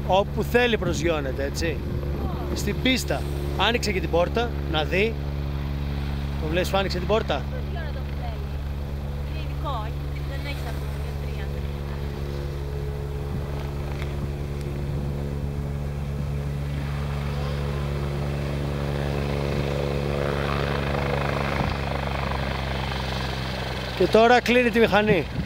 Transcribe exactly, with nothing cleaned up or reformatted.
Όπου θέλει προσγειώνεται, έτσι. Oh. Στην πίστα. Άνοιξε και την πόρτα, να δει. Το βλέπεις που άνοιξε την πόρτα. Προσγειώνεται όπου θέλει. Είναι ειδικό, δεν έχει αυτή τη διατρία. Και τώρα κλείνει τη μηχανή.